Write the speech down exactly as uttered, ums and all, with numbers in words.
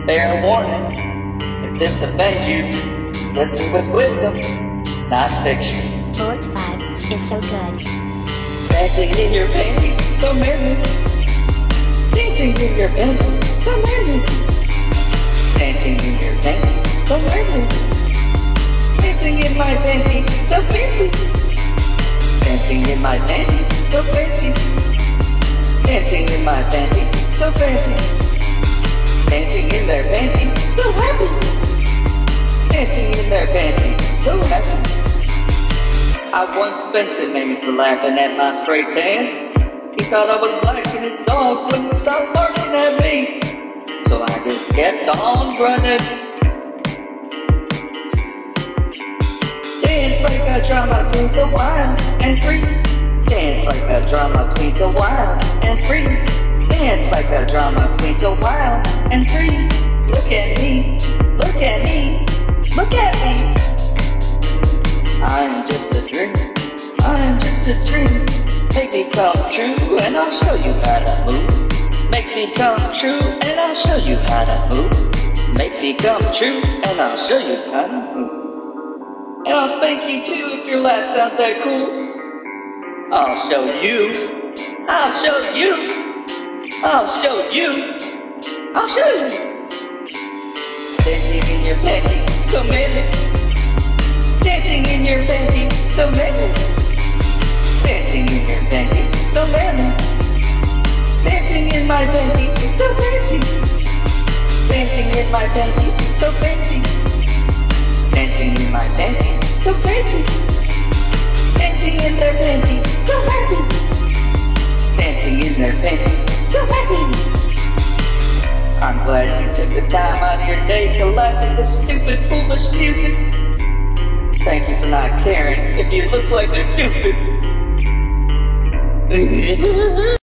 Fair warning, if this offends you, listen with wisdom, not fiction. Lord's vibe is so good. Dancing in your panties, don't marry me. Dancing in your panties, don't marry me. Dancing in your panties, don't marry me. Dancing in my panties, don't marry me. Dancing in my panties, so fancy. Dancing in my panties, so fancy. Dancing in their panties, so happy. Dancing in their panties, so happy. I once spanked a man for laughing at my spray tan. He thought I was black and his dog wouldn't stop barking at me. So I just kept on running. Dance like a drama queen, so wild and free. Dance like a drama queen, so wild and free. Dance like a drama queen, so wild and free. Look at me, look at me, look at me. I'm just a dream, I'm just a dream. Make me come true and I'll show you how to move. Make me come true and I'll show you how to move. Make me come true and I'll show you how to move. And I'll spank you too if your laugh sounds that cool. I'll show you, I'll show you, I'll show you, I'll show you. Dancing in your panties, so many. Dancing in your panties, so many. Dancing in your panties, so many. Dancing in my panties, so fancy. Dancing in my panties, so fancy. Dancing in my panties, so fancy. Dancing in their panties, so happy. Dancing in their panties, so happy. I'm glad you took the time out of your day to laugh at this stupid, foolish music. Thank you for not caring if you look like a doofus.